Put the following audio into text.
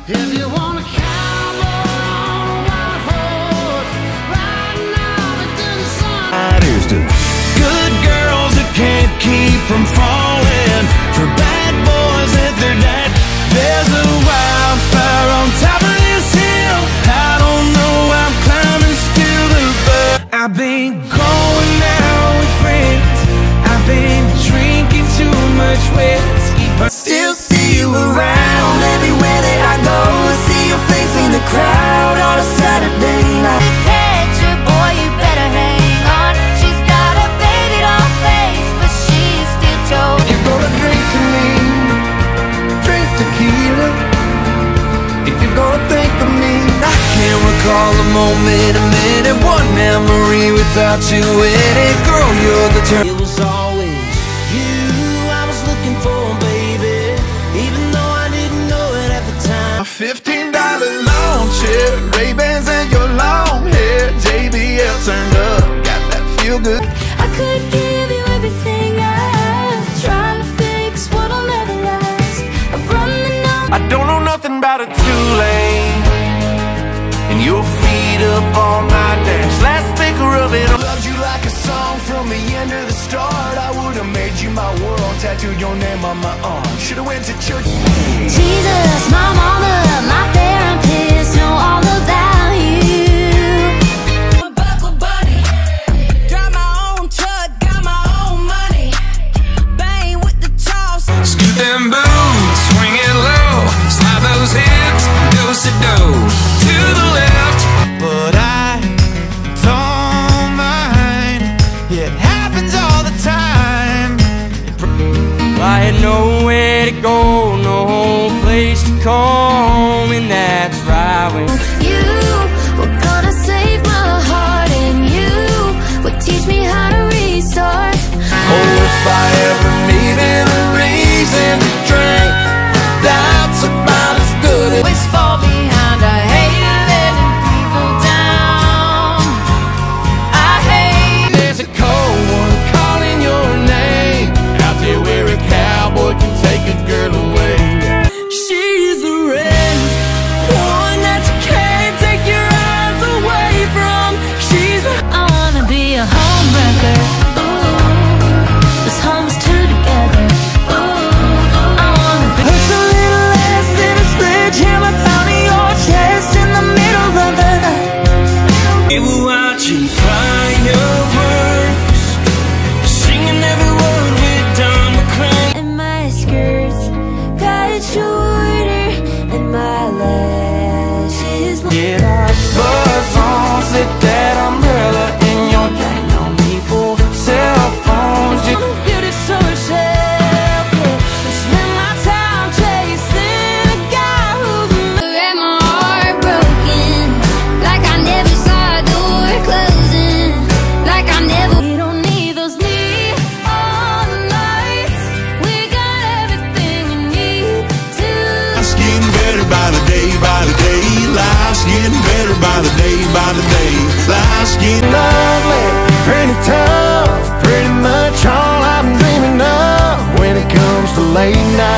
If you want a cowboy on a white horse, riding out into the sun. Here's to good girls that can't keep from falling, for bad boys at their dad. There's a wildfire on top of this hill. I don't know, I'm climbing still, but I've been going out with friends. I've been drinking too much whiskey, but still see you around everywhere that I go. See your face in the crowd on a Saturday night. Catch her, boy, you better hang on. She's got a baby doll face, but she's still told. You're gonna drink to me, drink tequila. If you're gonna think of me, I can't recall a moment, a minute, one memory without you in it. Girl, you're the turn. It was always you I was looking for, baby, even though I didn't know it at the time. A $15 lawn chair, Ray-Bans and your long hair, JBL turned up, got that feel good. I could give you everything I have, trying to fix what'll never last. I've run the number. I don't know nothing about a two-lane, and your feet up on my dash. Last thinker of it, I loved you like a song from the end of the start. I would've made you my world, tattooed your name on my arm. Should've went to church. Jesus, my mama, my therapist know all about you. I'm a buckle bunny, drive my own truck, got my own money, bang with the toss. Scoot them boots, swing it low, slide those hips, do-si-do to the left. But I don't mind, it happens all the time. I had nowhere to go, no place to come, and that's right when You were gonna save my heart, and you would teach me how to restart. oh, if I ever needed a reason to drink, that's about as good as Always fall behind, I hate letting people down. I hate. there's a cold one calling your name out there where a cowboy can take a girl away. She's the red one that you can't take your eyes away from. She's a I wanna be a homewrecker. Ooh, this home's two together. Ooh, I wanna be. push a little less than a sledgehammer down your chest in the middle of the night. We were watching fireworks, singing every word we'd done. We're crying. And my skirts got shorter, and my lashes long. Get our buzz on, sit that umbrella in your drink. No need for cell phones. Beauty so herself, yeah. I spend my time chasing a guy who's had my heart broken, like I never saw a door closing, like I never. We don't need those neon lights. We got everything we need to. Life's getting better by the day, by the day. Life's getting better by the day, by the day. Life's getting lovely, pretty tough, pretty much all I'm dreaming of when it comes to late night.